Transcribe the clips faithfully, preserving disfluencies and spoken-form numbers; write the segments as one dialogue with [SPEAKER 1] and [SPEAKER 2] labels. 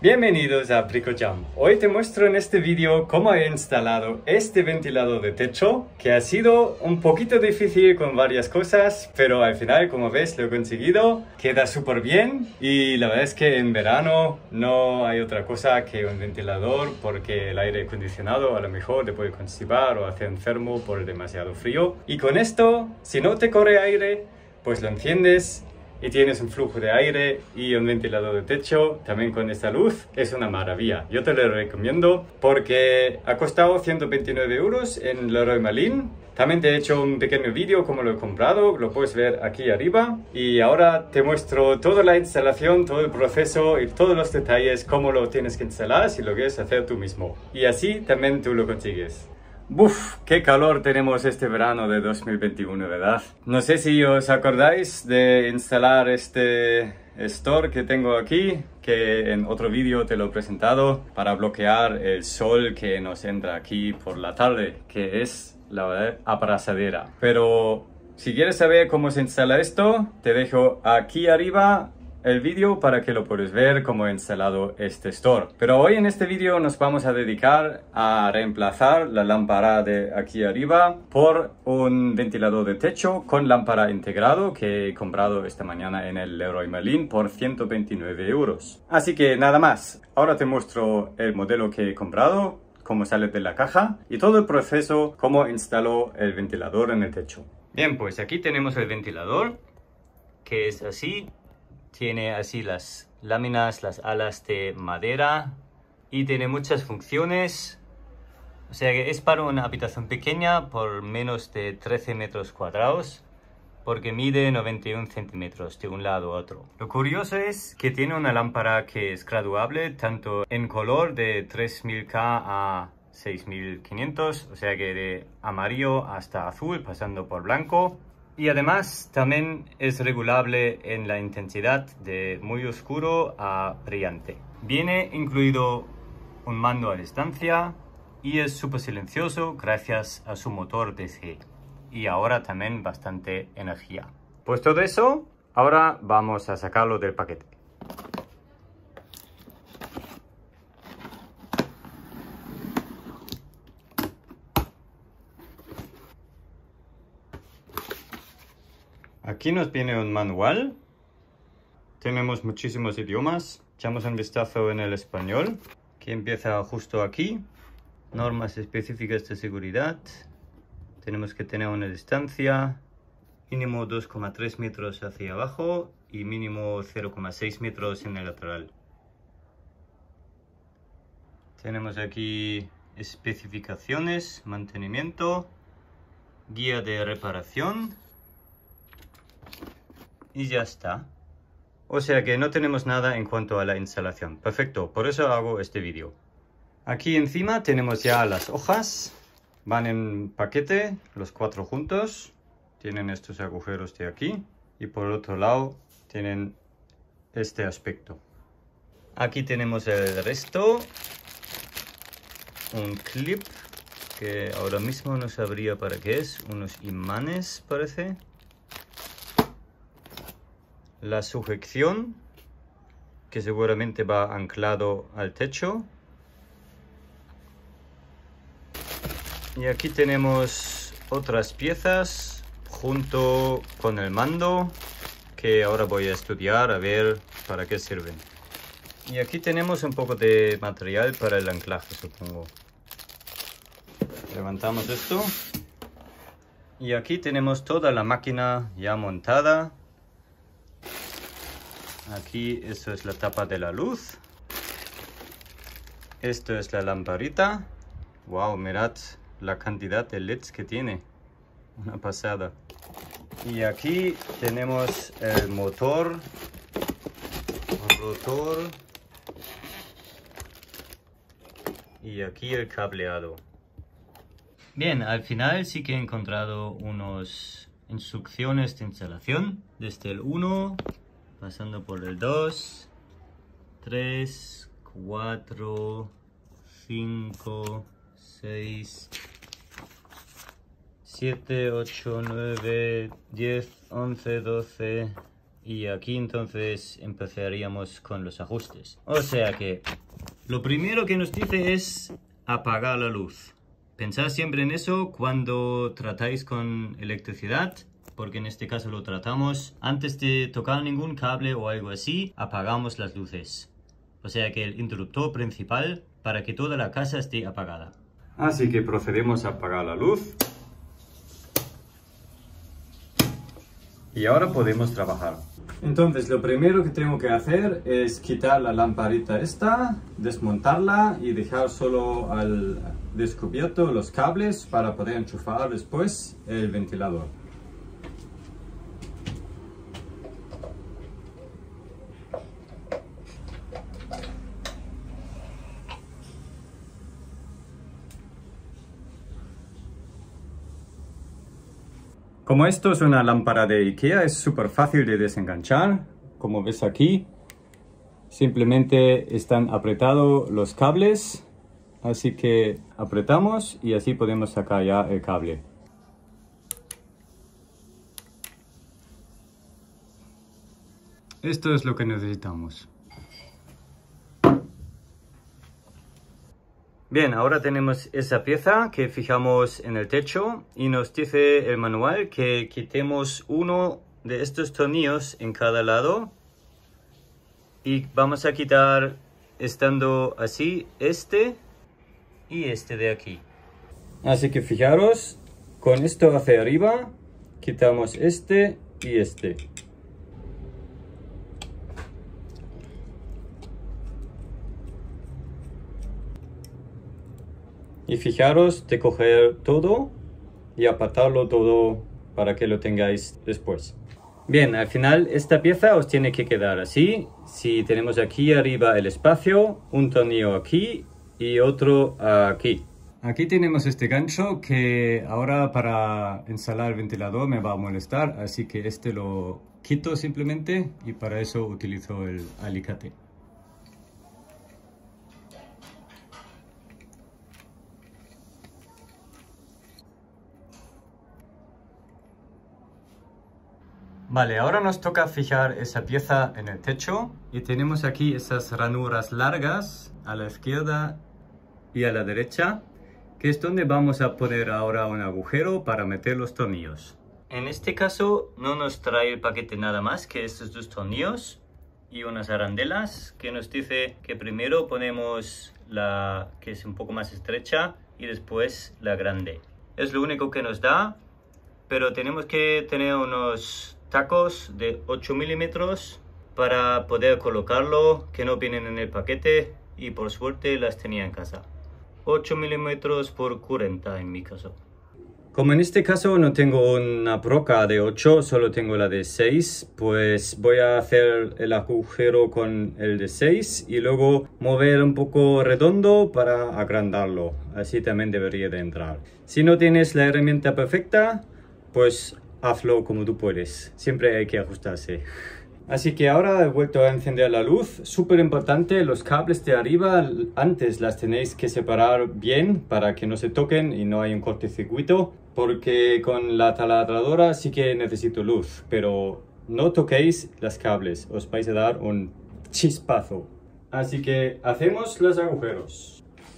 [SPEAKER 1] Bienvenidos a Bricocham. Hoy te muestro en este vídeo cómo he instalado este ventilador de techo, que ha sido un poquito difícil con varias cosas, pero al final, como ves, lo he conseguido. Queda súper bien y la verdad es que en verano no hay otra cosa que un ventilador, porque el aire acondicionado a lo mejor te puede constipar o hacer enfermo por el demasiado frío. Y con esto, si no te corre aire, pues lo enciendes y tienes un flujo de aire y un ventilador de techo también con esta luz. Es una maravilla. Yo te lo recomiendo porque ha costado ciento veintinueve euros en Leroy Merlin. También te he hecho un pequeño vídeo cómo lo he comprado, lo puedes ver aquí arriba. Y ahora te muestro toda la instalación, todo el proceso y todos los detalles, cómo lo tienes que instalar si lo quieres hacer tú mismo. Y así también tú lo consigues. ¡Buf! ¡Qué calor tenemos este verano de dos mil veintiuno, ¿verdad? No sé si os acordáis de instalar este store que tengo aquí, que en otro vídeo te lo he presentado, para bloquear el sol que nos entra aquí por la tarde, que es la verdad abrasadera. Pero si quieres saber cómo se instala esto, te dejo aquí arriba el vídeo para que lo puedas ver cómo he instalado este store. Pero hoy en este vídeo nos vamos a dedicar a reemplazar la lámpara de aquí arriba por un ventilador de techo con lámpara integrado que he comprado esta mañana en el Leroy Merlin por ciento veintinueve euros. Así que nada más, ahora te muestro el modelo que he comprado, cómo sale de la caja y todo el proceso, cómo instaló el ventilador en el techo. Bien, pues aquí tenemos el ventilador, que es así. Tiene así las láminas, las alas de madera y tiene muchas funciones. O sea que es para una habitación pequeña por menos de trece metros cuadrados, porque mide noventa y uno centímetros de un lado a otro. Lo curioso es que tiene una lámpara que es graduable tanto en color de tres mil K a seis mil quinientos, o sea que de amarillo hasta azul pasando por blanco. Y además también es regulable en la intensidad de muy oscuro a brillante. Viene incluido un mando a distancia y es súper silencioso gracias a su motor D C. Y ahora también bastante energía. Pues todo eso, ahora vamos a sacarlo del paquete. Aquí nos viene un manual. Tenemos muchísimos idiomas. Echamos un vistazo en el español, que empieza justo aquí. Normas específicas de seguridad. Tenemos que tener una distancia mínimo dos coma tres metros hacia abajo y mínimo cero coma seis metros en el lateral. Tenemos aquí especificaciones, mantenimiento, guía de reparación. Y ya está. O sea que no tenemos nada en cuanto a la instalación. Perfecto, por eso hago este vídeo. Aquí encima tenemos ya las hojas. Van en paquete, los cuatro juntos. Tienen estos agujeros de aquí. Y por el otro lado tienen este aspecto. Aquí tenemos el resto. Un clip que ahora mismo no sabría para qué es. Unos imanes parece. La sujeción, que seguramente va anclado al techo. Y aquí tenemos otras piezas junto con el mando, que ahora voy a estudiar a ver para qué sirven. Y aquí tenemos un poco de material para el anclaje, supongo. Levantamos esto. Y aquí tenemos toda la máquina ya montada. Aquí esto es la tapa de la luz. Esto es la lamparita. Wow, mirad la cantidad de L E Ds que tiene. Una pasada. Y aquí tenemos el motor, rotor y aquí el cableado. Bien, al final sí que he encontrado unas instrucciones de instalación desde el uno. Pasando por el dos, tres, cuatro, cinco, seis, siete, ocho, nueve, diez, once, doce, y aquí entonces empezaríamos con los ajustes. O sea que lo primero que nos dice es apagar la luz. Pensad siempre en eso cuando tratáis con electricidad, porque en este caso lo tratamos antes de tocar ningún cable o algo así, apagamos las luces. O sea que el interruptor principal para que toda la casa esté apagada. Así que procedemos a apagar la luz. Y ahora podemos trabajar. Entonces lo primero que tengo que hacer es quitar la lamparita esta, desmontarla y dejar solo al descubierto los cables para poder enchufar después el ventilador. Como esto es una lámpara de IKEA, es súper fácil de desenganchar. Como ves aquí, simplemente están apretados los cables. Así que apretamos y así podemos sacar ya el cable. Esto es lo que necesitamos. Bien, ahora tenemos esa pieza que fijamos en el techo y nos dice el manual que quitemos uno de estos tornillos en cada lado y vamos a quitar, estando así, este y este de aquí. Así que fijaros, con esto hacia arriba quitamos este y este. Y fijaros de coger todo y apartarlo todo para que lo tengáis después. Bien, al final esta pieza os tiene que quedar así. Si tenemos aquí arriba el espacio, un tornillo aquí y otro aquí. Aquí tenemos este gancho que ahora para instalar el ventilador me va a molestar, así que este lo quito simplemente y para eso utilizo el alicate. Vale, ahora nos toca fijar esa pieza en el techo y tenemos aquí esas ranuras largas a la izquierda y a la derecha, que es donde vamos a poner ahora un agujero para meter los tornillos. En este caso no nos trae el paquete nada más que estos dos tornillos y unas arandelas que nos dice que primero ponemos la que es un poco más estrecha y después la grande. Es lo único que nos da, pero tenemos que tener unos tacos de ocho milímetros para poder colocarlo, que no vienen en el paquete y por suerte las tenía en casa. ocho milímetros por cuarenta en mi caso. Como en este caso no tengo una broca de ocho, solo tengo la de seis, pues voy a hacer el agujero con el de seis y luego mover un poco redondo para agrandarlo. Así también debería de entrar. Si no tienes la herramienta perfecta, pues hazlo como tú puedes. Siempre hay que ajustarse. Así que ahora he vuelto a encender la luz. Súper importante, los cables de arriba antes las tenéis que separar bien para que no se toquen y no hay un cortocircuito. Porque con la taladradora sí que necesito luz, pero no toquéis los cables, os vais a dar un chispazo. Así que hacemos los agujeros.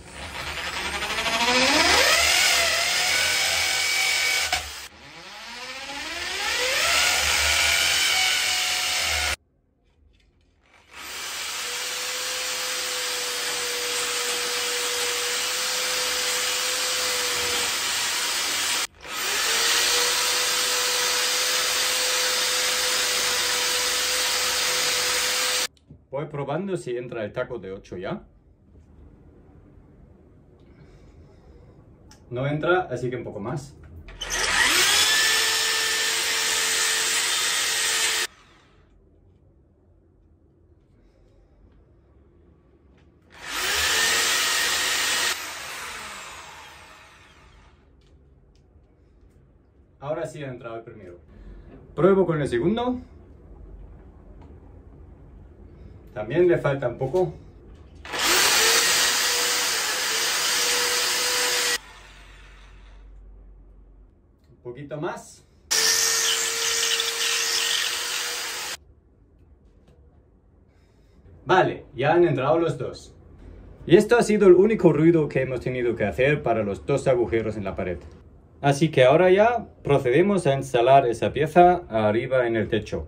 [SPEAKER 1] Voy probando si entra el taco de ocho ya. No entra, así que un poco más. Ahora sí ha entrado el primero. Pruebo con el segundo. También le falta un poco. Un poquito más. Vale, ya han entrado los dos. Y esto ha sido el único ruido que hemos tenido que hacer para los dos agujeros en la pared. Así que ahora ya procedemos a instalar esa pieza arriba en el techo.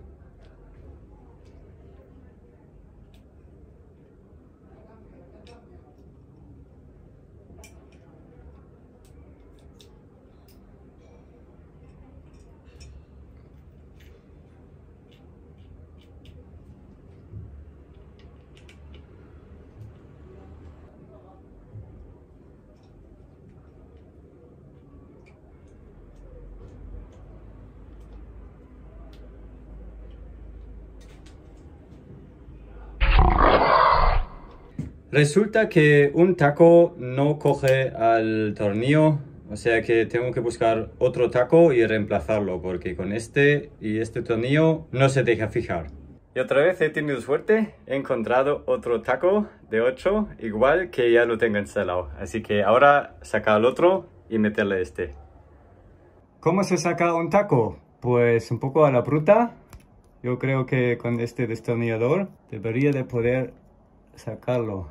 [SPEAKER 1] Resulta que un taco no coge al tornillo, o sea que tengo que buscar otro taco y reemplazarlo, porque con este y este tornillo no se deja fijar. Y otra vez he tenido suerte, he encontrado otro taco de ocho, igual que ya lo tengo instalado. Así que ahora sacar el otro y meterle este. ¿Cómo se saca un taco? Pues un poco a la bruta. Yo creo que con este destornillador debería de poder sacarlo.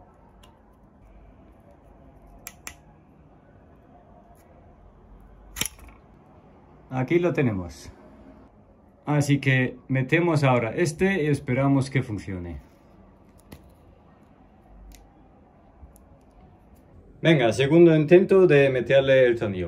[SPEAKER 1] Aquí lo tenemos. Así que metemos ahora este y esperamos que funcione. Venga, segundo intento de meterle el tornillo.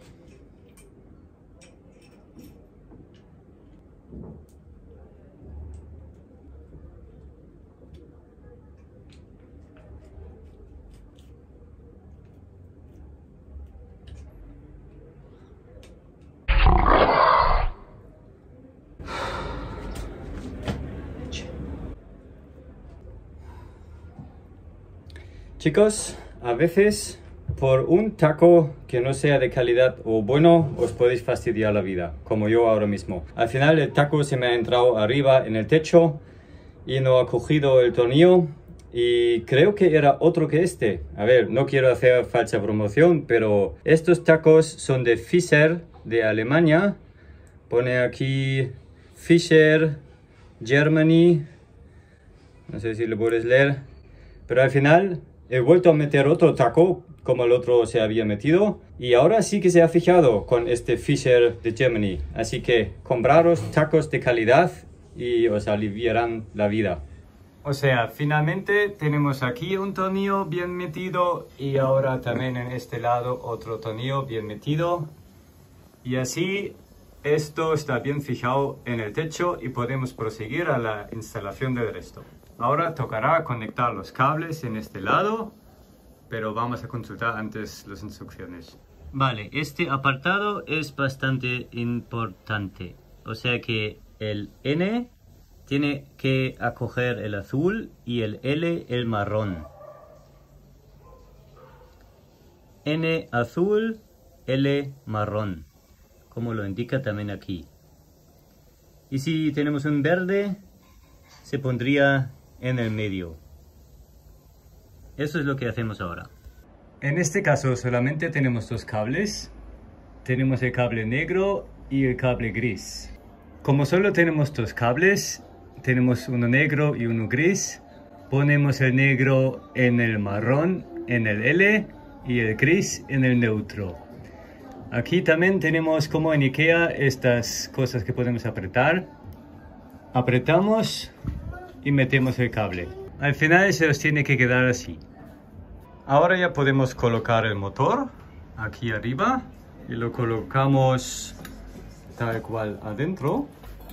[SPEAKER 1] Chicos, a veces por un taco que no sea de calidad o bueno os podéis fastidiar la vida, como yo ahora mismo. Al final el taco se me ha entrado arriba en el techo y no ha cogido el tornillo y creo que era otro que este. A ver, no quiero hacer falsa promoción, pero estos tacos son de Fischer de Alemania. Pone aquí Fischer Germany, no sé si lo puedes leer, pero al final he vuelto a meter otro taco, como el otro se había metido. Y ahora sí que se ha fijado con este Fischer de Germany. Así que compraros tacos de calidad y os aliviarán la vida. O sea, finalmente tenemos aquí un tornillo bien metido. Y ahora también en este lado otro tornillo bien metido. Y así esto está bien fijado en el techo y podemos proseguir a la instalación del resto. Ahora tocará conectar los cables en este lado, pero vamos a consultar antes las instrucciones. Vale, este apartado es bastante importante. O sea que el N tiene que acoger el azul y el L el marrón. N azul, L marrón, como lo indica también aquí. Y si tenemos un verde, se pondría en el medio. Eso es lo que hacemos ahora. En este caso solamente tenemos dos cables. Tenemos el cable negro y el cable gris. Como solo tenemos dos cables, tenemos uno negro y uno gris, ponemos el negro en el marrón, en el L, y el gris en el neutro. Aquí también tenemos, como en IKEA, estas cosas que podemos apretar. Apretamos y metemos el cable. Al final se os tiene que quedar así. Ahora ya podemos colocar el motor aquí arriba y lo colocamos tal cual adentro.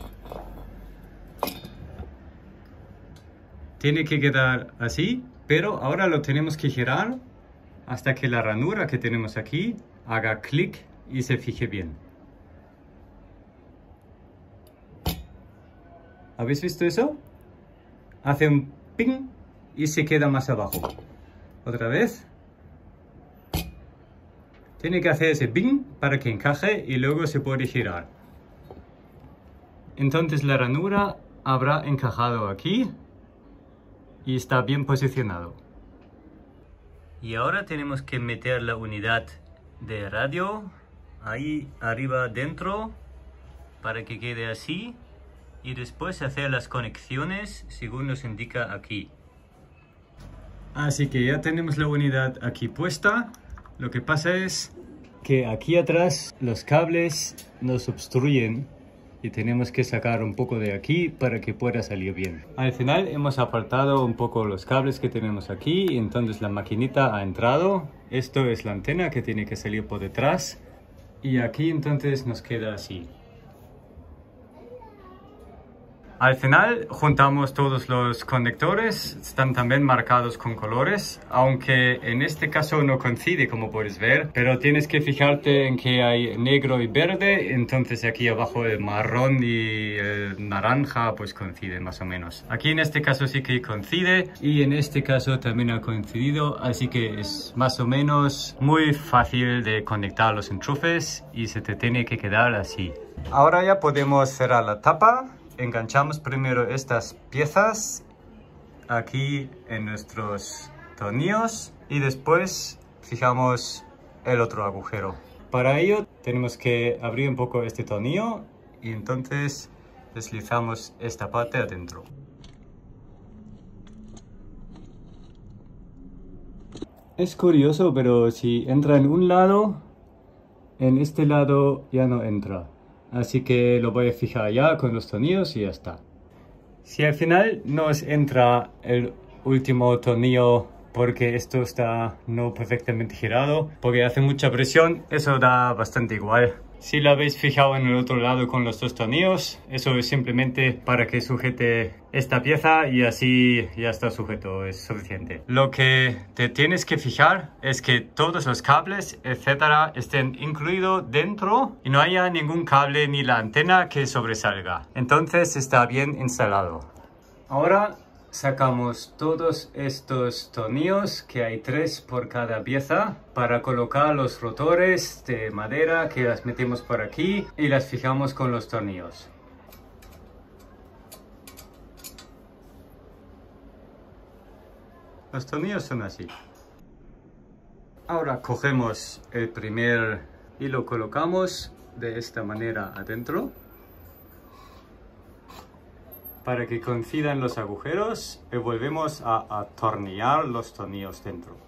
[SPEAKER 1] Tiene que quedar así, pero ahora lo tenemos que girar hasta que la ranura que tenemos aquí haga clic y se fije bien. ¿Habéis visto eso? Hace un ping y se queda más abajo. Otra vez. Tiene que hacer ese ping para que encaje y luego se puede girar. Entonces la ranura habrá encajado aquí y está bien posicionado. Y ahora tenemos que meter la unidad de radio ahí arriba dentro para que quede así. y después hacer las conexiones según nos indica aquí. Así que ya tenemos la unidad aquí puesta. Lo que pasa es que aquí atrás los cables nos obstruyen y tenemos que sacar un poco de aquí para que pueda salir bien. Al final hemos apartado un poco los cables que tenemos aquí y entonces la maquinita ha entrado. Esto es la antena que tiene que salir por detrás y aquí entonces nos queda así. Al final juntamos todos los conectores, están también marcados con colores, aunque en este caso no coincide como puedes ver, pero tienes que fijarte en que hay negro y verde, entonces aquí abajo el marrón y el naranja pues coinciden más o menos. Aquí en este caso sí que coincide y en este caso también ha coincidido, así que es más o menos muy fácil de conectar los enchufes y se te tiene que quedar así. Ahora ya podemos cerrar la tapa. Enganchamos primero estas piezas aquí en nuestros tornillos y después fijamos el otro agujero. Para ello tenemos que abrir un poco este tornillo y entonces deslizamos esta parte adentro. Es curioso, pero si entra en un lado, en este lado ya no entra. Así que lo voy a fijar ya con los tornillos y ya está. Si al final nos entra el último tornillo porque esto está no perfectamente girado, porque hace mucha presión, eso da bastante igual. Si lo habéis fijado en el otro lado con los dos tornillos, eso es simplemente para que sujete esta pieza y así ya está sujeto, es suficiente. Lo que te tienes que fijar es que todos los cables, etcétera, estén incluidos dentro y no haya ningún cable ni la antena que sobresalga. Entonces está bien instalado. Ahora sacamos todos estos tornillos, que hay tres por cada pieza, para colocar los rotores de madera que las metemos por aquí y las fijamos con los tornillos. Los tornillos son así. Ahora cogemos el primer y lo colocamos de esta manera adentro, para que coincidan los agujeros y volvemos a atornillar los tornillos dentro.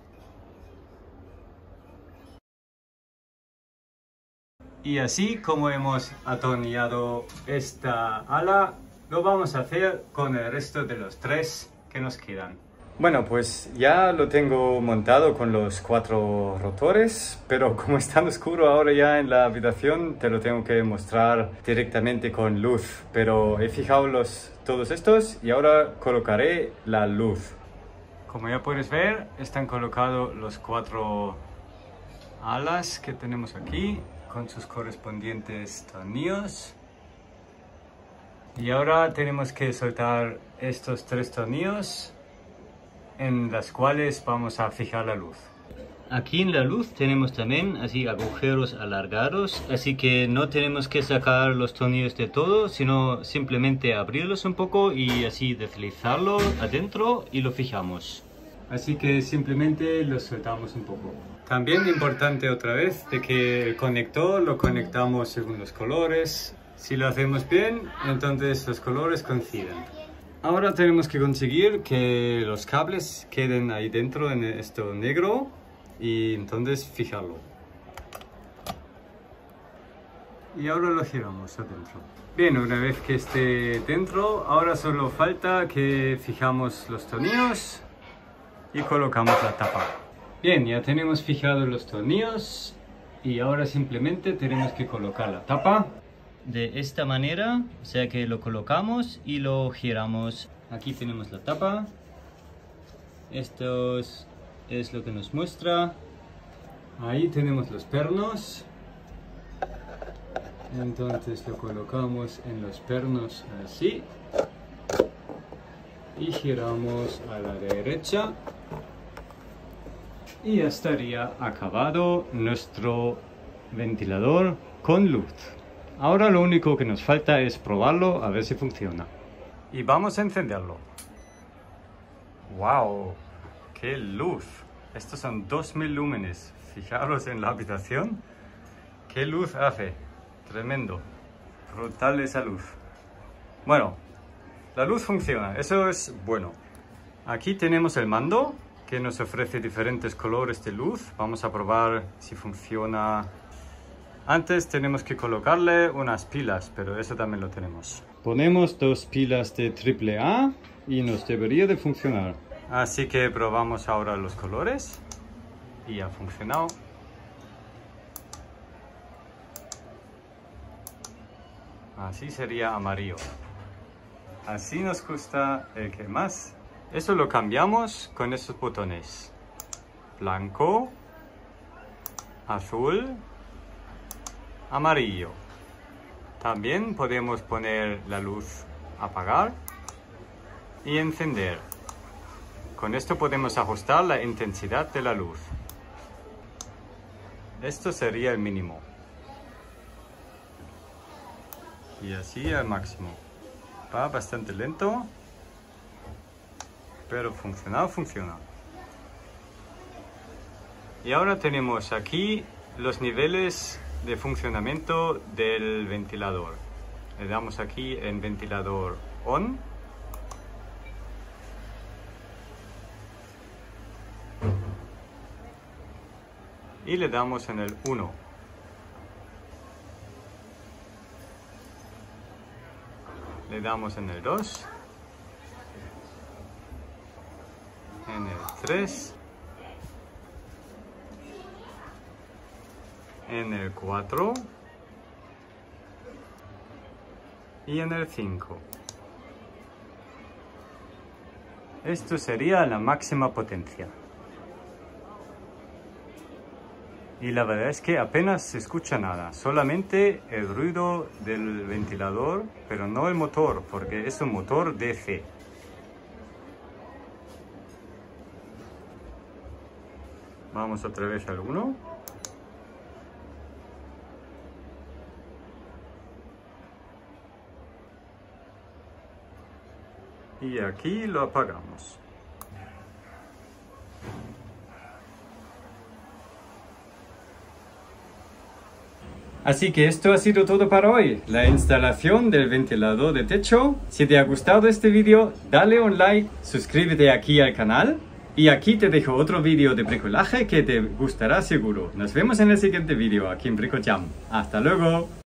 [SPEAKER 1] Y así como hemos atornillado esta ala, lo vamos a hacer con el resto de los tres que nos quedan. Bueno, pues ya lo tengo montado con los cuatro rotores, pero como es tan oscuro ahora ya en la habitación, te lo tengo que mostrar directamente con luz. Pero he fijado los, todos estos y ahora colocaré la luz. Como ya puedes ver, están colocados los cuatro alas que tenemos aquí, con sus correspondientes tornillos. Y ahora tenemos que soltar estos tres tornillos, en las cuales vamos a fijar la luz. Aquí en la luz tenemos también así agujeros alargados, así que no tenemos que sacar los tornillos de todo, sino simplemente abrirlos un poco y así deslizarlo adentro y lo fijamos. Así que simplemente los soltamos un poco. También importante otra vez de que el conector lo conectamos según los colores. Si lo hacemos bien, entonces los colores coinciden. Ahora tenemos que conseguir que los cables queden ahí dentro en esto negro y entonces fijarlo. Y ahora lo giramos adentro. Bien, una vez que esté dentro, ahora solo falta que fijamos los tornillos y colocamos la tapa. Bien, ya tenemos fijados los tornillos y ahora simplemente tenemos que colocar la tapa. De esta manera, o sea que lo colocamos y lo giramos. Aquí tenemos la tapa. Esto es, es lo que nos muestra. Ahí tenemos los pernos. Entonces lo colocamos en los pernos así. Y giramos a la derecha. Y ya estaría acabado nuestro ventilador con luz. Ahora lo único que nos falta es probarlo a ver si funciona. Y vamos a encenderlo. ¡Wow! ¡Qué luz! Estos son dos mil lúmenes. Fijaros en la habitación. ¡Qué luz hace! Tremendo. Brutal esa luz. Bueno, la luz funciona, eso es bueno. Aquí tenemos el mando que nos ofrece diferentes colores de luz. Vamos a probar si funciona. Antes tenemos que colocarle unas pilas, pero eso también lo tenemos. Ponemos dos pilas de triple A y nos debería de funcionar. Así que probamos ahora los colores y ha funcionado. Así sería amarillo. Así nos gusta el que más. Eso lo cambiamos con esos botones. Blanco, azul, amarillo. También podemos poner la luz apagar y encender. Con esto podemos ajustar la intensidad de la luz. Esto sería el mínimo. Y así al máximo. Va bastante lento, pero funciona, funciona. Y ahora tenemos aquí los niveles de funcionamiento del ventilador. Le damos aquí en ventilador on. Y le damos en el uno. Le damos en el dos. En el tres. En el cuatro. Y en el cinco. Esto sería la máxima potencia. Y la verdad es que apenas se escucha nada, solamente el ruido del ventilador, pero no el motor, porque es un motor D C. Vamos otra vez al uno. Y aquí lo apagamos. Así que esto ha sido todo para hoy, la instalación del ventilador de techo. Si te ha gustado este vídeo, dale un like, suscríbete aquí al canal y aquí te dejo otro vídeo de bricolaje que te gustará seguro. Nos vemos en el siguiente vídeo aquí en Brico Jam. ¡Hasta luego!